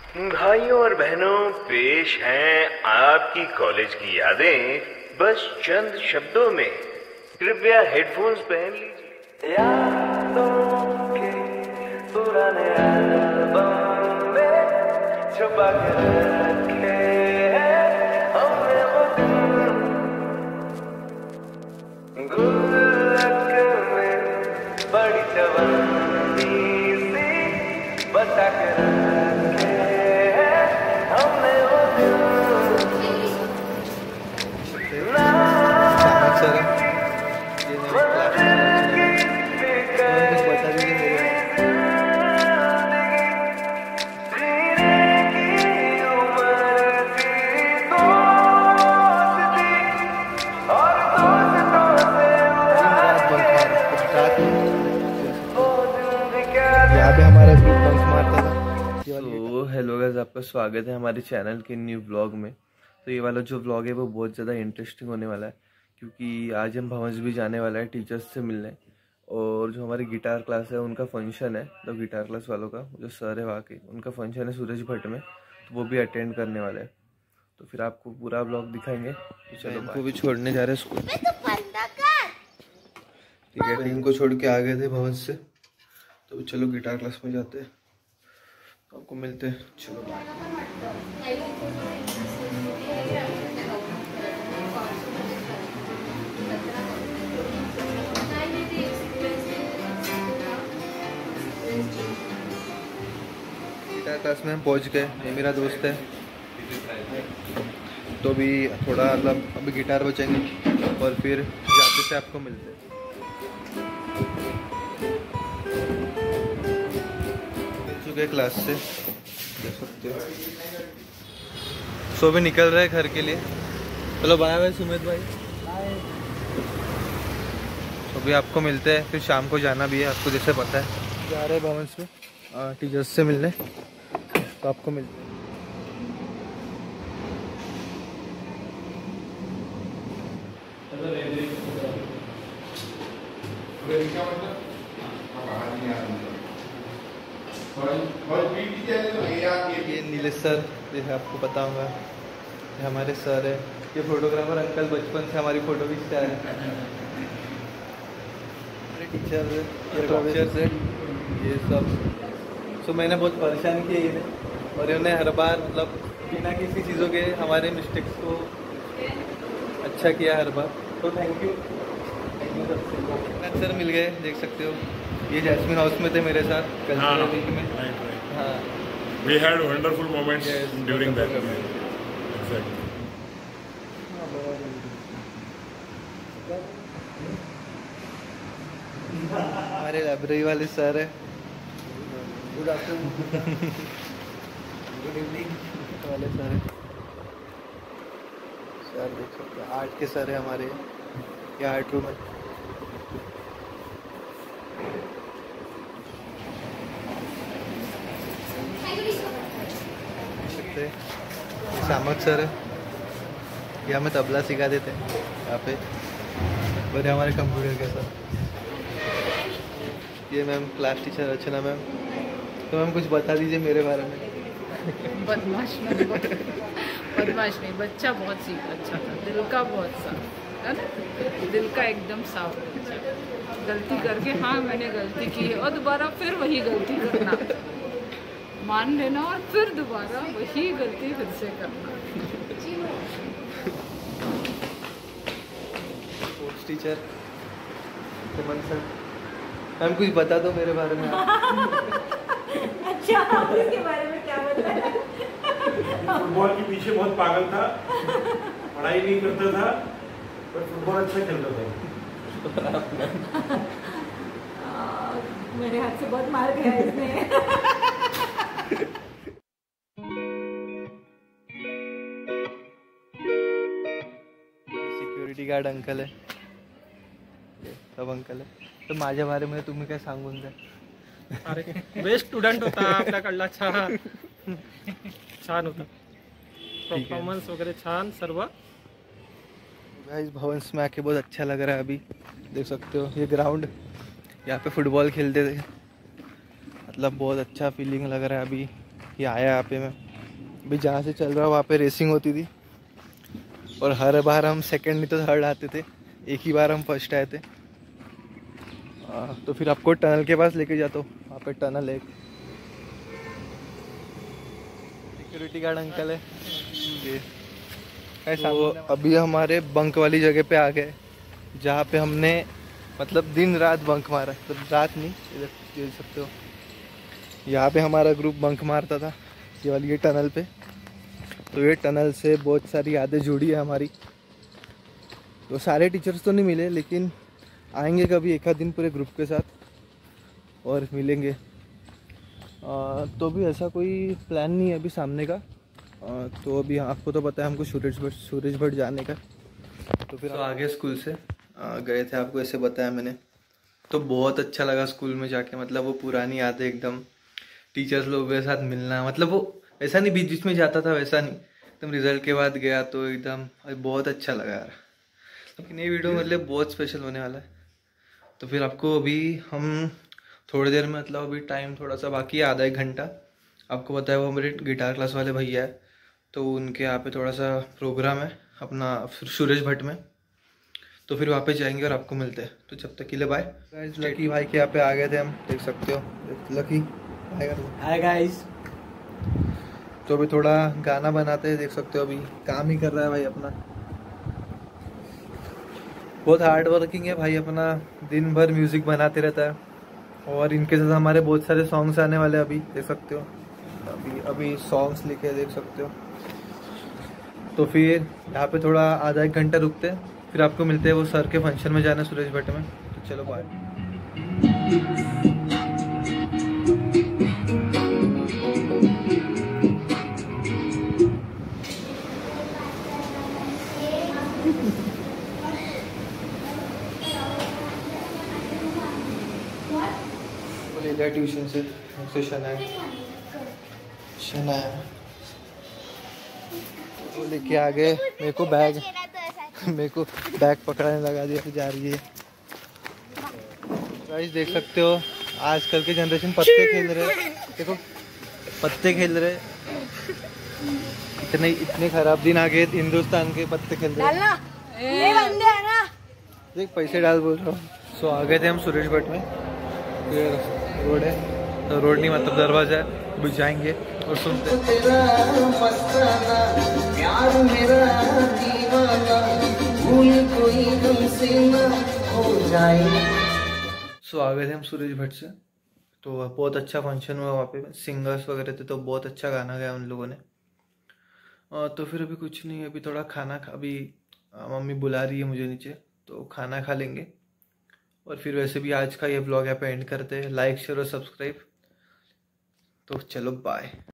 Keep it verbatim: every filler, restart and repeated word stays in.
भाइयों और बहनों, पेश हैं आपकी कॉलेज की यादें बस चंद शब्दों में। कृपया हेडफोन्स पहन लीजिए। यादों के पुराने एल्बम में छुपा के रखे हैं हमने वो दिन, गुल्लक में बड़ी चवन्नी सी बचा के रखे हैं हमने वो दिन। सर ये मेरी क्लास कुछ बता दीजिए मेरे यहाँ पे हमारा ग्रुप बंक मारता था। तो हेलो गाइस, आपका स्वागत है हमारे चैनल के न्यू व्लॉग में। तो ये वाला जो व्लॉग है वो बहुत ज़्यादा इंटरेस्टिंग होने वाला है, क्योंकि आज हम भवंस भी जाने वाला है टीचर्स से मिलने। और जो हमारी गिटार क्लास है उनका फंक्शन है, तो गिटार क्लास वालों का जो सर है वहाँ के, उनका फंक्शन है सूरज भट्ट में, तो वो भी अटेंड करने वाले हैं। तो फिर आपको पूरा व्लॉग दिखाएंगे। तो चलो, इनको भी छोड़ने जा रहे हैं स्कूल। ठीक है, इनको छोड़ के आ गए थे भवंस से, तो चलो गिटार क्लास में जाते हैं, तो आपको मिलते हैं। चलो गिटार क्लास में हम पहुंच गए। ये मेरा दोस्त है, तो अभी थोड़ा मतलब अभी गिटार बजाएंगे और फिर जाते से आपको मिलते हैं। चुके क्लास से, देख सकते हो। सो भी निकल रहे हैं घर के लिए। चलो बाय बाय सुमित भाई। तो भी आपको मिलते हैं, फिर शाम को जाना भी है, आपको जैसे पता है। जा रहे हैं भवंस में टीचर्स से मिलने, तो आपको मिलते हैं। ये नीलेश सर, जैसे आपको पता होगा, ये हमारे सर है। ये फोटोग्राफर अंकल बचपन से हमारी फोटो खींचते आए हैं। हमारे टीचर ये टीचर्स है ये सब। सो मैंने बहुत परेशान किया इन्हें, और इन्होंने हर बार मतलब बिना किसी चीज़ों के हमारे मिस्टेक्स को अच्छा किया हर बार। तो थैंक यू थैंक यू सबसे। सर मिल गए, देख सकते हो। ये जैस्मिन हाउस में थे मेरे साथ कल्चरल वीक में। हाँ, we had wonderful moments yes, during that moment. Exactly. हमारे लाइब्रेरी वाले सर है। गुड आफ्टरनून गुड इवनिंग वाले सर है। सर देख सकते हैं, आर्ट के सर है हमारे। ये आर्ट रूम है। सामक सर है, ये हमें तबला सिखा देते हैं यहाँ पे। और हमारे कंप्यूटर के सर, ये ma'am class teacher Archana ma'am. तो मैम कुछ बता दीजिए मेरे बारे में। बदमाश नहीं, बदमाश नहीं, बच्चा बहुत सीख अच्छा था, दिल का बहुत साफ है ना, दिल का एकदम साफ बच्चा। गलती करके हाँ मैंने गलती की है, और दोबारा फिर वही गलती करना, मान लेना और फिर दोबारा वही गलती फिर से करना। Sports teacher Suman sir. Ma'am कुछ बता दो मेरे बारे में। अच्छा, इसके बारे में क्या बताया? फुटबॉल के पीछे बहुत पागल था, पढ़ाई नहीं करता था, पर फुटबॉल अच्छा खेलता था। मेरे हाथ से बहुत मार गया इसने। सिक्युरिटी गार्ड अंकल है, सब अंकल है। तर माझ्या बारेमध्ये तुम्ही काय सांगून द्या। अरे बेस्ट स्टुडंट होता आपल्याकडला, छान छान होता, परफॉर्मन्स वगैरह छान सर्व। गाइस भवंस में आके बहुत अच्छा लग रहा है। अभी देख सकते हो ये ग्राउंड, यहाँ पे फुटबॉल खेलते थे, मतलब बहुत अच्छा फीलिंग लग रहा है अभी कि आया यहाँ पे मैं अभी जहाँ से चल रहा वहाँ पे रेसिंग होती थी और हर बार हम सेकंड नहीं तो थर्ड आते थे, एक ही बार हम फर्स्ट आए थे। आ, तो फिर आपको टनल के पास लेके जाता हूँ, वहाँ पे टनल है, सिक्योरिटी गार्ड अंकल है ये। तो अभी हमारे बंक वाली जगह पे आ गए जहाँ पे हमने मतलब दिन रात बंक मारा, तो रात नहीं, इधर देख सकते हो यहाँ पे हमारा ग्रुप बंक मारता था ये वाली ये टनल पे। तो ये टनल से बहुत सारी यादें जुड़ी है हमारी। तो सारे टीचर्स तो नहीं मिले लेकिन आएंगे कभी एक आध दिन पूरे ग्रुप के साथ और मिलेंगे। आ, तो अभी ऐसा कोई प्लान नहीं है अभी सामने का। आ, तो अभी आपको तो पता है हमको सूरज भट्ट सूरज भट्ट जाने का। तो फिर तो आगे स्कूल से आ, गए थे, आपको ऐसे बताया मैंने। तो बहुत अच्छा लगा स्कूल में जाके, मतलब वो पुरानी यादें एकदम, टीचर्स लोगों के साथ मिलना, मतलब वो ऐसा नहीं बीच बीच में जाता था वैसा नहीं, एकदम रिजल्ट के बाद गया तो एकदम बहुत अच्छा लगा यार। लेकिन ये वीडियो मतलब बहुत स्पेशल होने वाला है। तो फिर आपको अभी हम थोड़ी देर में, मतलब अभी टाइम थोड़ा सा बाकी है, आधा एक घंटा। आपको पता है वो मेरे गिटार क्लास वाले भैया है, तो उनके यहाँ पे थोड़ा सा प्रोग्राम है अपना सूरज भट्ट में, तो फिर वहाँ पे जाएंगे और आपको मिलते हैं। तो जब तक के लिए बाय। गाइस लकी भाई के यहाँ पे आ गए थे हम, देख सकते हो। Lucky hi guys. तो अभी थोड़ा गाना बनाते हैं, देख सकते हो अभी काम ही कर रहा है भाई अपना, बहुत हार्ड वर्किंग है भाई अपना, दिन भर म्यूजिक बनाते रहता है। और इनके साथ हमारे बहुत सारे सॉन्ग्स आने वाले हैं, अभी देख सकते हो अभी अभी सॉन्ग्स लिखे देख सकते हो। तो फिर यहाँ पे थोड़ा आधा एक घंटा रुकते हैं, फिर आपको मिलते हैं वो सर के फंक्शन में जाना सूरज भट्ट में। तो चलो बाय। ले लिया ट्यूशन से, से शना शना तो लेके आ गए। मेरे को बैग मेरे को बैग पकड़ाने लगा दिया, जा रही है। गाइस देख सकते हो आजकल के जनरेशन पत्ते खेल रहे, देखो पत्ते खेल रहे, इतने इतने खराब दिन आ गए हिंदुस्तान के, पत्ते खेल रहे। देख पैसे डाल बोल रहा हूँ। सो आ गए थे हम सूरज भट्ट में, रोड है तो रोड नहीं मतलब दरवाजा है, अभी जाएंगे और सुनते सो आ गए थे हम सूरज भट्ट से। तो बहुत अच्छा फंक्शन हुआ वहाँ पे, सिंगर्स वगैरह थे, तो बहुत अच्छा गाना गाया उन लोगों ने। तो फिर अभी कुछ नहीं, अभी थोड़ा खाना खा, अभी मम्मी बुला रही है मुझे नीचे, तो खाना खा लेंगे। और फिर वैसे भी आज का ये व्लॉग यहाँ पे एंड करते हैं। लाइक शेयर और सब्सक्राइब। तो चलो बाय।